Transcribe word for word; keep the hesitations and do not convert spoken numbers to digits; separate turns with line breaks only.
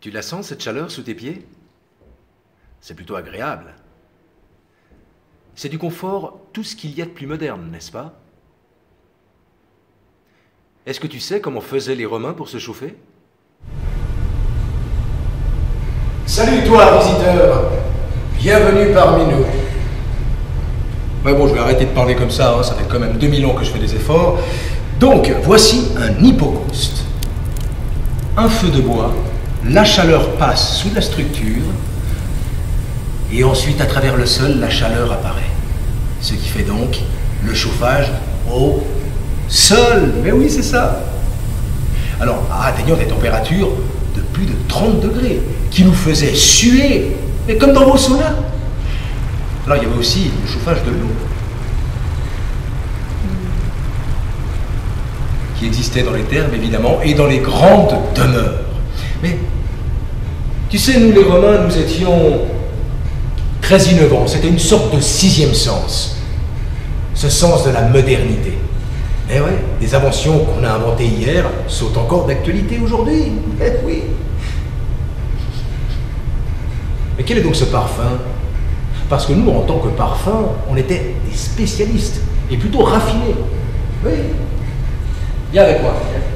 Tu la sens, cette chaleur sous tes pieds? C'est plutôt agréable. C'est du confort, tout ce qu'il y a de plus moderne, n'est-ce pas? Est-ce que tu sais comment faisaient les Romains pour se chauffer?
Salut toi, visiteur. Bienvenue parmi nous. Ouais bon, je vais arrêter de parler comme ça, hein. Ça fait quand même deux mille ans que je fais des efforts. Donc, voici un hypocauste. Un feu de bois, la chaleur passe sous la structure, et ensuite, à travers le sol, la chaleur apparaît. Ce qui fait donc le chauffage au sol. Mais oui, c'est ça. Alors, atteignant des températures de plus de trente degrés, qui nous faisaient suer, mais comme dans vos saunas. Alors, il y avait aussi le chauffage de l'eau, qui existait dans les thermes, évidemment, et dans les grandes demeures. Mais, tu sais, nous les Romains, nous étions très innovants. C'était une sorte de sixième sens. Ce sens de la modernité. Eh ouais, des inventions qu'on a inventées hier sont encore d'actualité aujourd'hui. Eh oui. Mais quel est donc ce parfum? Parce que nous, en tant que parfum, on était des spécialistes, et plutôt raffinés. Oui. Viens avec moi.